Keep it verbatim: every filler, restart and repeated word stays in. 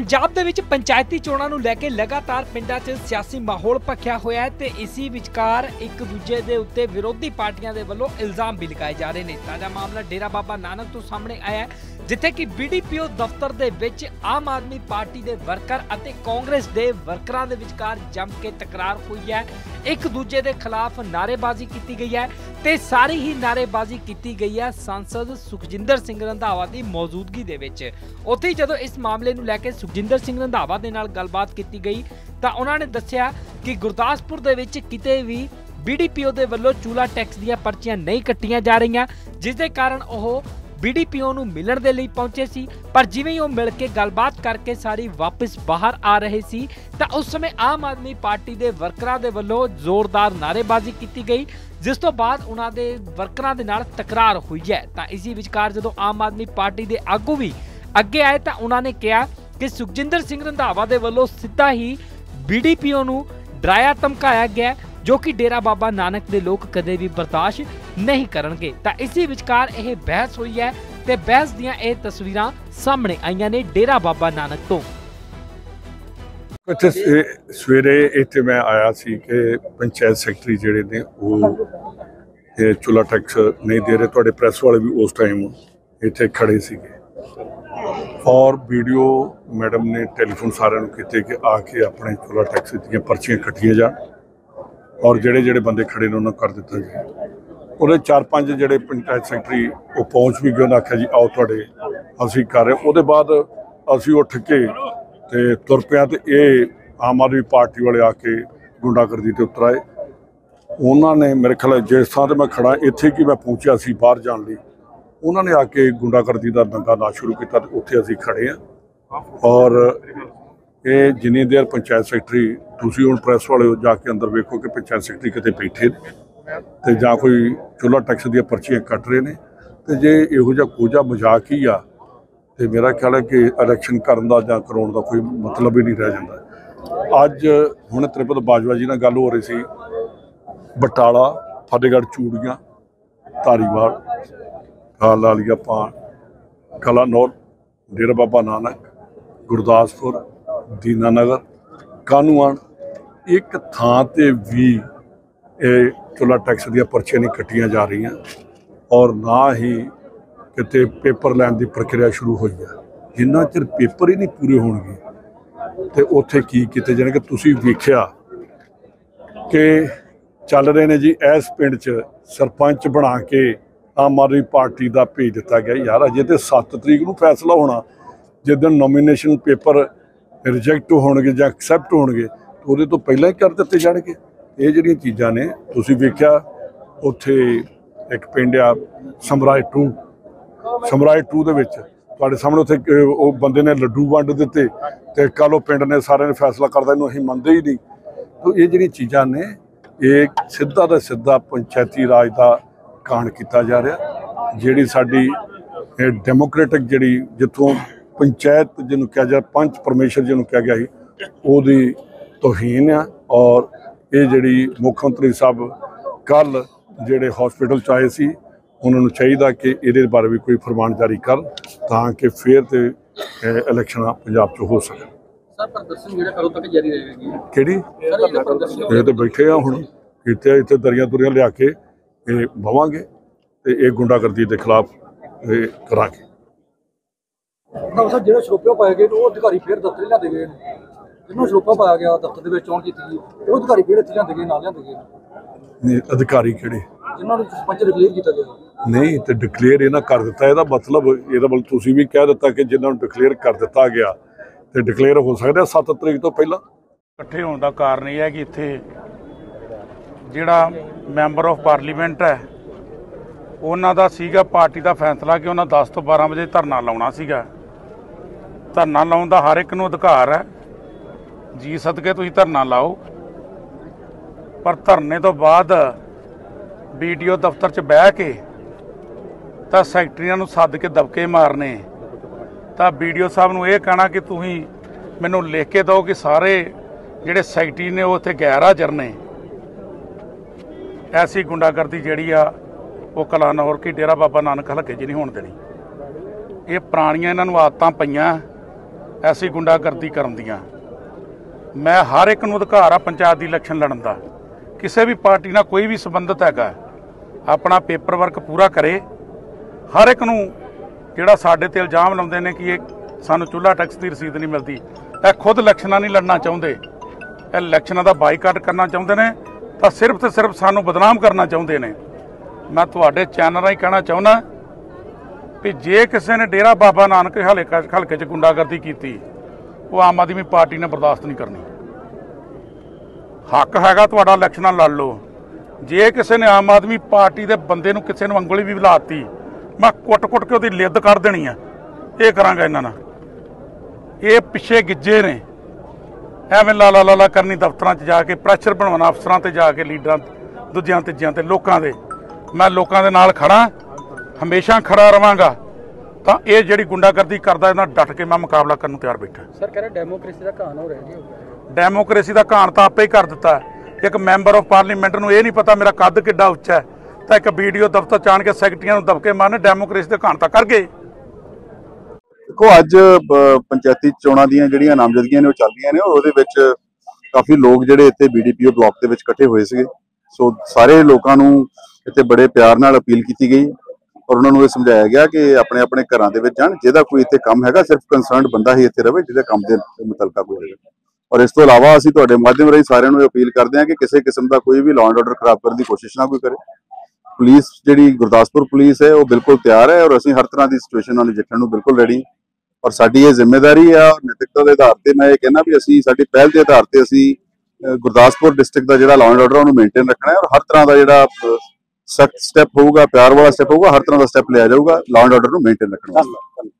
पंजाब दे विच पंचायती चोणां नूं लैके लगातार पिंडां 'च सियासी माहौल भखिया होया है ते इसी विचकार एक दूजे दे उत्ते विरोधी पार्टियां दे वल्लों इल्जाम भी लगाए जा रहे हैं। ताज़ा मामला डेरा बाबा नानक तो सामने आया है, जिथे कि बी डी पी ओ दफ्तर दे विच आम आदमी पार्टी दे वर्कर अते कांग्रेस दे वर्करां दे विचकार जम के तकरार हुई है। एक दूजे दे खिलाफ नारेबाजी की गई है ते सारी ही नारेबाजी की गई है सांसद सुखजिंदर सिंह रंधावा की मौजूदगी दे विच। उत्थे ही जदों इस मामले नूं लैके सुखजिंदर सिंह रंधावा दे नाल गलबात की गई तां उन्हां ने दस्सिया कि गुरदासपुर दे विच किते भी बी डी पी ओ दे वल्लों चूल्हा टैक्स दीआं पर्चियां नहीं कट्टियां जा रहीआं, जिस दे कारण ओह बी डी पी ओ नूं मिलण दे लई पहुंचे सी। पर जिवें ही ओह मिल के गलबात करके सारी वापस बाहर आ रहे सी तां उस समय आम आदमी पार्टी दे वर्करां दे वल्लों जोरदार नारेबाजी की गई, जिस तो बाद उन्हां दे वर्करां दे नाल तकरार हुई है। तां इसी विचकार जदों आम आदमी पार्टी दे आगू भी अगे आए तां उन्हां ने कहा कि सुखजिंदर सिंह रंधावा दे वल्लों सीधा ही बी डी पी ओ नूं डराया धमकाया गया, जो कि डेरा बाबा नानक दे लोग कदे भी बर्दाश्त नहीं करनगे। तां इसी विचकार यह बहस हुई है ते बहस दियां ये तस्वीरां सामने आईयां ने डेरा बाबा नानक तो। इत्थे सवेरे इत्थे मैं आया सी कि पंचायत सैकटरी जिहड़े ने वो चूल्हा टैक्स नहीं दे रहे। तुहाडे प्रैस वाले भी उस टाइम इत्थे खड़े सीगे और वीडियो मैडम ने टैलीफोन सारे किए कि आके अपने चूल्हा टैक्स दी पर्चियां कट्टियां जान और जेड़े जेड़े बंदे खड़े ने उन्होंने कर दिता जाए। वो चार पाँच जेड़े पंचायत सैकटरी वो पहुँच भी गए, उन्हें आख्या जी आओ थोड़े असी कर रहे। वो बाद असी उठ के ते तुर पिया तो ये आम आदमी पार्टी वाले आके गुंडागर्दी ते उतर आए। उन्होंने मेरे ख्याल जिस थां ते मैं खड़ा इत्थे कि मैं पहुँचा सी बाहर जाने लई, उन्होंने आके गुंडागर्दी का दंगा ना शुरू किया। उत्थे असी खड़े हैं और ये जिन्नी देर पंचायत सैकटरी तुसीं हुण प्रैस वाले जाके अंदर वेखो कि पंचायत सैकटरी किते बैठे ते जां कोई चूल्हा टैक्स दी पर्चियां कट रहे हैं, तो जे इहो जिहा कोझा मजाक ही आ तो मेरा ख्याल है कि इलैक्शन करन दा जां कराउण दा कोई मतलब ही नहीं रह जांदा। अज हुण त्रिपत बाजवा जी नाल गल हो रही सी, बटाला फतेहगढ़ चूड़ियां धारीवाल खाल ला ली आपां कलानौर डेरा बाबा नानक गुरदासपुर दीनानगर कानूआन एक थां ते भी चूल्हा टैक्स दी पर्चियां नहीं कट्टियां जा रही और ना ही किते पेपर लैन की प्रक्रिया शुरू हुई है। जिन्ना चिर पेपर ही नहीं पूरे होणगे तो उत्थे की किते जाने कि तुसीं वेखिया कि चल रहे ने जी इस पिंड च सरपंच बना के आम आदमी पार्टी का भेज दिता गया। यार अजे तो सत्त तरीक नूं फैसला होना, जिस दिन नॉमीनेशन पेपर रिजैक्ट होणगे जां एक्सैप्ट होणगे तो उहदे तो पहलां ही कर दिते जाणगे। ये जिहड़ियां चीज़ां ने तुसीं वेखिया उत्थे एक पिंड आ समराए टू समराए टू दे विच तुहाडे सामने उत्थे वो बंदे ने लड्डू वंड दिते ते कल पिंड ने सारे ने फैसला करदा इहनूं असीं मंनदे ही नहीं। तो ये जिहड़ियां चीज़ां ने ये सीधा दा सीधा पंचायती राज का कांड किया जा रहा, जिहड़ी साडी डेमोक्रेटिक जिहड़ी जिथों पंचायत जिन्होंने कहा जाए पंच परमेश्वर जिन्होंने कहा गया ही ओहदी तौहीन आ। और ये जिहड़ी मुख्यमंत्री साहब कल जिहड़े हॉस्पिटल च आए सी उन्होंने चाहिए कि ये बारे भी कोई फरमान जारी कर ताकि फिर तो इलैक्शन पंजाब च हो सके। किहड़ी ये तो बैठे आ हुण इत्थे इत्थे दरियां दुरियां लिया के बवांगे तो ये गुंडागर्दी के खिलाफ करांगे। जो शरोपे पाए गए वो अधिकारी फिर दफ्तर लिया गए, जिन्होंने शरोपा पाया गया दफ्तर के चोन की वो अधिकारी फिर इतने लिया गए ना लिया गए। अधिकारी किहड़े जिन्होंने सरपंच डिक्लेयर किया गया नहीं तो डिक्लेयर इन्हें कर दिता। यदा मतलब यदा मतलब तुसीं भी कह दिता कि जिन्होंने डिक्लेयर कर दिता गया तो डिक्लेयर हो सकता सत्त तरीक तो पहला। इकट्ठे होने का कारण यह है कि इत्थे जिहड़ा मैंबर ऑफ पार्लीमेंट है उन्हां दा सीगा पार्टी का फैसला कि उन्हां दस तो बारह बजे धरना लाउणा सीगा। धरना लाउण दा हर एक नूं अधिकार है, जी सदके तुसीं धरना लाओ, पर धरने तो बाद बी डी ओ दफ्तर च बह के तां सैकटरियां नूं सद के दबके मारने तां बी डी ओ साहब नूं इह कहना कि तुसीं मैनूं लिख के दो कि सारे जिहड़े सैकटरी ने वो उत्थे गैर हाज़र ने। ऐसी गुंडागर्दी जिहड़ी आ वो कलानौर की डेरा बाबा नानक हलके च नहीं होण देनी। ये पुरानियां इन्हां नूं आदतां पईयां ਐਸੀ ਗੁੰਡਾਗਰਦੀ ਕਰਨ ਦੀਆਂ। ਮੈਂ ਹਰ ਇੱਕ ਨੂੰ ਅਧਿਕਾਰ ਆ ਪੰਚਾਇਤ ਦੀ ਇਲੈਕਸ਼ਨ ਲੜਨ ਦਾ। ਕਿਸੇ ਵੀ ਪਾਰਟੀ ਨਾਲ ਕੋਈ ਵੀ ਸੰਬੰਧਿਤ ਹੈਗਾ ਆਪਣਾ ਪੇਪਰ ਵਰਕ ਪੂਰਾ ਕਰੇ। ਹਰ ਇੱਕ ਨੂੰ ਜਿਹੜਾ ਸਾਡੇ ਤੇ ਇਲਜ਼ਾਮ ਲਾਉਂਦੇ ਨੇ ਕਿ ਇਹ ਸਾਨੂੰ ਚੁੱਲ੍ਹਾ ਟੈਕਸ ਦੀ ਰਸੀਦ ਨਹੀਂ ਮਿਲਦੀ, ਇਹ ਖੁਦ ਇਲੈਕਸ਼ਨਾਂ ਨਹੀਂ ਲੜਨਾ ਚਾਹੁੰਦੇ, ਇਹ ਇਲੈਕਸ਼ਨਾਂ ਦਾ ਬਾਈਕਾਟ ਕਰਨਾ ਚਾਹੁੰਦੇ ਨੇ, ਤਾਂ ਸਿਰਫ ਤੇ ਸਿਰਫ ਸਾਨੂੰ ਬਦਨਾਮ ਕਰਨਾ ਚਾਹੁੰਦੇ ਨੇ। ਮੈਂ ਤੁਹਾਡੇ ਚੈਨਲ ਰਾਹੀਂ ਕਹਿਣਾ ਚਾਹੁੰਦਾ ਵੀ ਜੇ ਕਿਸੇ ਨੇ ਡੇਰਾ ਬਾਬਾ ਨਾਨਕ ਹਲਕੇ ਹਲਕੇ 'ਚ ਗੁੰਡਾਗਰਦੀ ਕੀਤੀ, ਉਹ ਆਮ ਆਦਮੀ ਪਾਰਟੀ ਨੇ ਬਰਦਾਸ਼ਤ ਨਹੀਂ ਕਰਨੀ। ਹੱਕ ਹੈਗਾ ਤੁਹਾਡਾ, ਇਲੈਕਸ਼ਨਾਂ ਲੜ ਲਓ। ਜੇ ਕਿਸੇ ਨੇ ਆਮ ਆਦਮੀ ਪਾਰਟੀ ਦੇ ਬੰਦੇ ਨੂੰ ਕਿਸੇ ਨੂੰ ਉਂਗਲੀ ਵੀ ਲਾਤੀ, ਮੈਂ ਕੁੱਟ-ਕੁੱਟ ਕੇ ਉਹਦੀ ਲਿੱਦ ਕੱਢ ਦੇਣੀ ਆ। ਇਹ ਕਰਾਂਗਾ ਇਹਨਾਂ ਨਾਲ। ਇਹ ਪਿੱਛੇ ਗਿੱਜੇ ਨੇ, ਐਵੇਂ ਲਾਲਾ ਲਾਲਾ ਕਰਨੀ ਦਫ਼ਤਰਾਂ 'ਚ ਜਾ ਕੇ, ਪ੍ਰੈਸ਼ਰ ਬਣਾਉਣਾ ਅਫਸਰਾਂ ਤੇ ਜਾ ਕੇ, ਲੀਡਰਾਂ ਦੂਜਿਆਂ ਤੀਜਿਆਂ ਤੇ, ਲੋਕਾਂ ਦੇ। ਮੈਂ ਲੋਕਾਂ ਦੇ ਨਾਲ ਖੜਾ, ਹਮੇਸ਼ਾ ਖੜਾ ਰਵਾਂਗਾ। ਤਾਂ ਇਹ ਜਿਹੜੀ ਗੁੰਡਾਗਰਦੀ ਕਰਦਾ, ਇਹਨਾਂ ਡਟ ਕੇ ਮੈਂ ਮੁਕਾਬਲਾ ਕਰਨ ਨੂੰ ਤਿਆਰ ਬੈਠਾ। ਸਰ ਕਹਿ ਰਹੇ ਡੈਮੋਕ੍ਰੇਸੀ ਦਾ ਘਾਣ ਹੋ ਰਿਹਾ ਜੀ। ਡੈਮੋਕ੍ਰੇਸੀ ਦਾ ਘਾਣ ਤਾਂ ਆਪੇ ਹੀ ਕਰ ਦਿੱਤਾ। ਇੱਕ ਮੈਂਬਰ ਆਫ ਪਾਰਲੀਮੈਂਟ ਨੂੰ ਇਹ ਨਹੀਂ ਪਤਾ ਮੇਰਾ ਕੱਦ ਕਿੱਡਾ ਉੱਚਾ ਹੈ, ਤਾਂ ਇੱਕ ਵੀਡੀਓ ਦਫ਼ਤਰ 'ਚ ਆਣ ਕੇ ਸੈਕਟਰੀਆਂ ਨੂੰ ਦਬਕੇ ਮਾਰਨ। ਡੈਮੋਕ੍ਰੇਸੀ ਦੇ ਘਾਣ ਤਾਂ ਕਰ ਗਏ। ਦੇਖੋ ਅੱਜ ਪੰਚਾਇਤੀ ਚੋਣਾਂ ਦੀਆਂ ਜਿਹੜੀਆਂ ਨਾਮਜ਼ਦਗੀਆਂ ਨੇ ਉਹ ਚੱਲ ਰਹੀਆਂ ਨੇ, ਔਰ ਉਹਦੇ ਵਿੱਚ ਕਾਫੀ ਲੋਕ ਜਿਹੜੇ ਇੱਥੇ ਬੀਡੀਪੀਓ ਬਲਾਕ ਦੇ ਵਿੱਚ ਇਕੱਠੇ ਹੋਏ ਸੀਗੇ। ਸੋ ਸਾਰੇ ਲੋਕਾਂ ਨੂੰ ਇੱਥੇ ਬੜੇ ਪਿਆਰ ਨਾਲ ਅਪੀਲ ਕੀਤੀ ਗਈ ਔਰ ਉਹਨਾਂ ਨੂੰ ਇਹ ਸਮਝਾਇਆ ਗਿਆ ਕਿ ਆਪਣੇ ਆਪਣੇ ਘਰਾਂ ਦੇ ਵਿੱਚ ਜਾਣ। ਜਿਹਦਾ ਕੋਈ ਇੱਥੇ ਕੰਮ ਹੈਗਾ, ਸਿਰਫ ਕੰਸਰਨਡ ਬੰਦਾ ਹੀ ਇੱਥੇ ਰਵੇ ਜਿਹਦੇ ਕੰਮ ਦੇ ਮੁਤਲਕਾ ਕੋਈ ਹੋਵੇ। ਔਰ ਇਸ ਤੋਂ ਇਲਾਵਾ ਅਸੀਂ ਤੁਹਾਡੇ ਮਾਧਿਅਮ ਰਾਹੀਂ ਸਾਰਿਆਂ ਨੂੰ ਅਪੀਲ ਕਰਦੇ ਹਾਂ ਕਿ ਕਿਸੇ ਕਿਸਮ ਦਾ ਕੋਈ ਵੀ ਲਾਅ ਐਂਡ ਆਰਡਰ ਖਰਾਬ ਕਰਨ ਦੀ ਕੋਸ਼ਿਸ਼ ਨਾ ਕੋਈ ਕਰੇ। ਪੁਲਿਸ ਜਿਹੜੀ ਗੁਰਦਾਸਪੁਰ ਪੁਲਿਸ ਹੈ ਉਹ ਬਿਲਕੁਲ ਤਿਆਰ ਹੈ ਔਰ ਅਸੀਂ ਹਰ ਤਰ੍ਹਾਂ ਦੀ ਸਿਚੁਏਸ਼ਨ ਨਾਲ ਨਜਿੱਠਣ ਨੂੰ ਬਿਲਕੁਲ ਰੈਡੀ। ਔਰ ਸਾਡੀ ਇਹ ਜ਼ਿੰਮੇਵਾਰੀ ਆ, ਨੈਤਿਕਤਾ ਦੇ ਆਧਾਰ ਤੇ ਮੈਂ ਇਹ ਕਹਿੰਦਾ ਵੀ ਅਸੀਂ ਸਾਡੀ ਪਹਿਲ ਦੇ ਆਧਾਰ ਤੇ ਅਸੀਂ ਗੁਰਦਾਸਪੁਰ ਡਿਸਟ੍ਰਿਕਟ ਦਾ ਜਿਹੜਾ ਲਾਅ ਐਂਡ ਆਰਡਰ ਉਹਨੂੰ ਮੇਨਟੇਨ ਰੱਖਣਾ ਹੈ। ਔਰ ਹਰ ਤਰ੍ਹਾਂ ਦਾ ਜਿਹੜਾ ਸਖਤ ਸਟੈਪ ਹੋਊਗਾ, ਪਿਆਰ ਵਾਲਾ ਸਟੈਪ ਹੋਊਗਾ, ਹਰ ਤਰ੍ਹਾਂ ਦਾ ਸਟੈਪ ਲਿਆ ਜਾਊਗਾ ਲਾਅ ਐਂਡ ਆਰਡਰ ਨੂੰ ਮੇਨਟੇਨ ਰੱਖਣ ਵਾਸਤੇ।